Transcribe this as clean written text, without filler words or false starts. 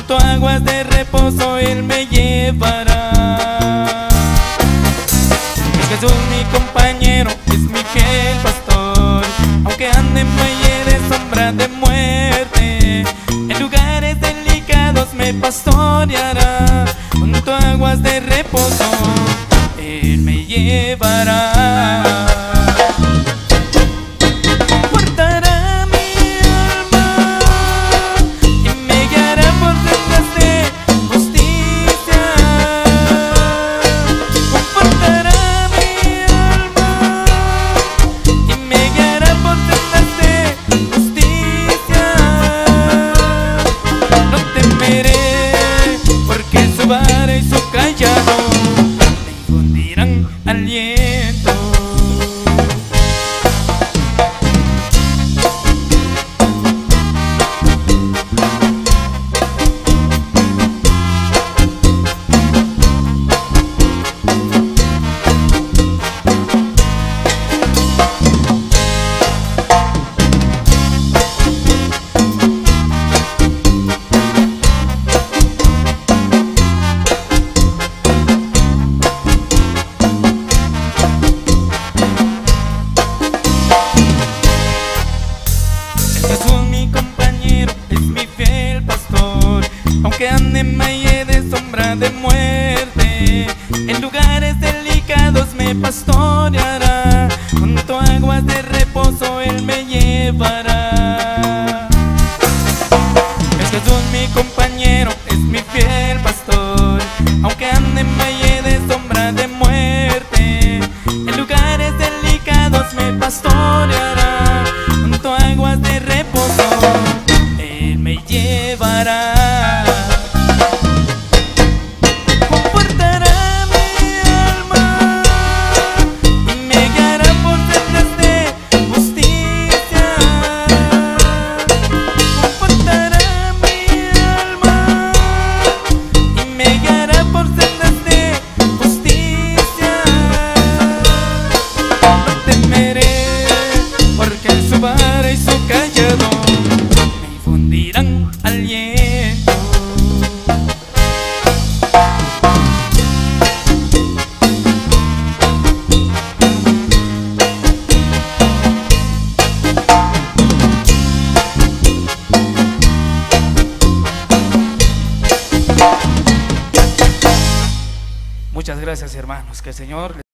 junto a aguas de reposo Él me llevará. Es Jesús mi compañero, es mi fiel pastor, aunque ande en valle de sombra de muerte, en lugares delicados me pastoreará, junto a aguas de reposo Él me llevará. Guardará mi alma y me guiará por sendas de justicia. Confortará mi alma y me guiará por sendas de justicia. No temeré, porque su vara y su callado me infundirán aliento. Jesús mi compañero, es mi fiel pastor, aunque ande en valle de sombra de muerte, en lugares delicados me pastoreará, junto a aguas de reposo Él me llevará. Es Jesús mi compañero, es mi fiel pastor, aunque ande en valle de sombra de muerte, en lugares delicados me pastoreará, junto a aguas de reposo Él me llevará. Confortará mi alma y me guiará por sendas de justicia. Confortará mi alma y me guiará por sendas de justicia. No temeré, porque su vara y su callado me infundirán aliento. Muchas gracias, hermanos, que el Señor